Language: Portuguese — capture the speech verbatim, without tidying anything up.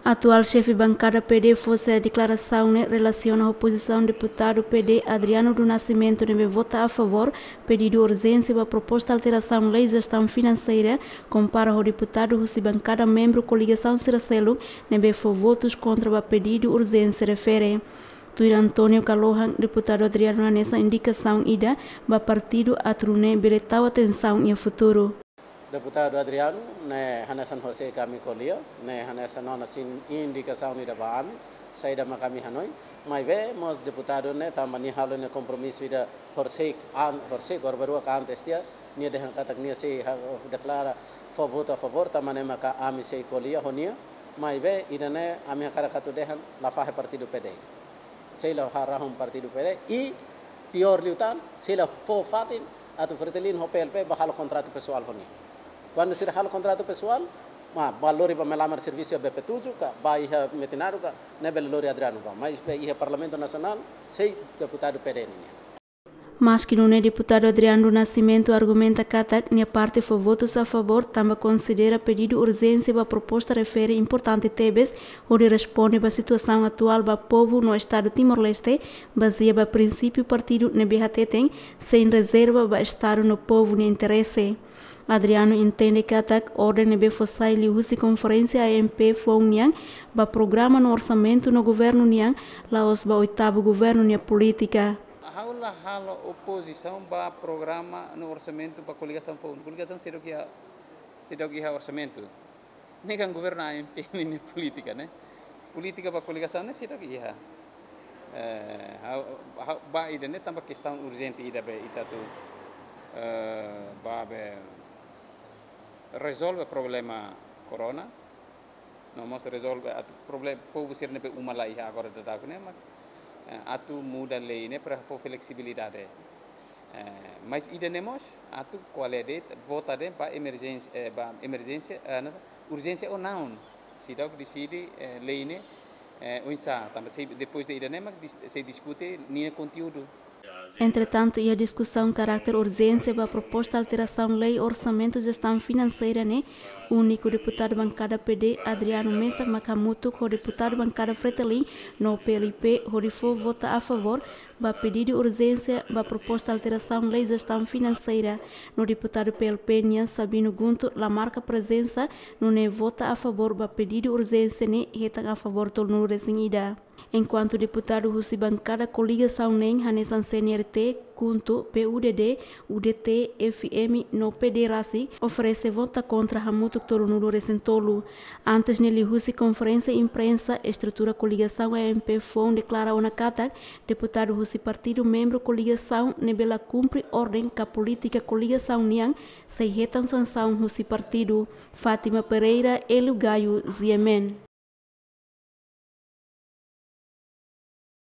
Atual chefe bancada P D fosse a declaração né, relaciona a oposição deputado P D Adriano do Nascimento deve votar a favor pedido urgência para proposta alteração lei gestão financeira compara o deputado Russi bancada membro coligação Ciracelo deve for votos contra o pedido urgência refere. Tuir Antônio Calohan, deputado Adriano nessa indicação ida para partido a trune beletau atenção e a futuro. Deputado Adriano, né, Hanesan José kami kolia, né, Hanesan nona sin indicação ida ba ami, saída makami Hanoi, mas bem, mas deputado né, também halo né compromisso ida José an José gorbaru ka antes dia, nia dehan kata nia se declara for voto a favor, também maka ami se kolia honia, mas bem, ida né, ami hakara katu dehan la fahe partido P D. Sei la harahum partido P D e pior liutan, sei la for fatin atau fertilin ho P L P bahalo contrato pessoal honia. Quando se rala o contrato pessoal, mas valor para melamar serviço B P tudo, vai metinar o né valor Adriano, mas aí o Parlamento Nacional sei deputado P D. Mas que não é deputado Adriano do Nascimento argumenta que a parte for votos a favor também considera pedido urgência para a proposta refere importante tebes onde responde para a situação atual do povo no estado Timor-Leste baseada no princípio partido ne B H T tem sem reserva para estado no povo nem interesse. Adriano entende que a ordem de Befosai li usi conferência A M P foi união para programa no orçamento no governo união lá os ba oitavo governo nia política. Haula hala oposição para programa no orçamento para coligação foi coligação será que a será que a orçamento nem governo A M P nem política né política para coligação não será que a eh ba ida né também questão urgente ida be itatu eh ba resolve o problema corona, não mostra resolve o problema povo ser nebe uma lá agora da dago né, mas atu muda lei né para for flexibilidade, mas ida nemos atu qual é de votar de para emergência para emergência urgência ou não, se dá que decide lei né, unsa também depois de ida nemos se discute nem conteúdo. Entretanto, a discussão caráter urgência para a proposta alteração lei orçamento gestão financeira né, único deputado bancada P D Adriano Mesa Makamutu o deputado bancada Fretelin no P L P o for vota a favor para pedido urgência para a proposta alteração lei gestão financeira no deputado P L P Nian Sabino Gunto la marca presença no ne vota a favor para pedido urgência ne retan a favor tolno resinida. Enquanto deputado Russi bancada coligação nem Hanesan C N R T, Kunto, P U D D, U D T, F M no P D Rasi oferece vota contra Hamuto Tolunulo Recentolo. Antes nele Russi conferência imprensa, estrutura coligação A M P F O N declara uma carta, deputado Russi partido membro coligação nebela cumpre ordem que a política coligação niang se retan sanção Russi partido. Fátima Pereira, Elio Gaio, Ziemen.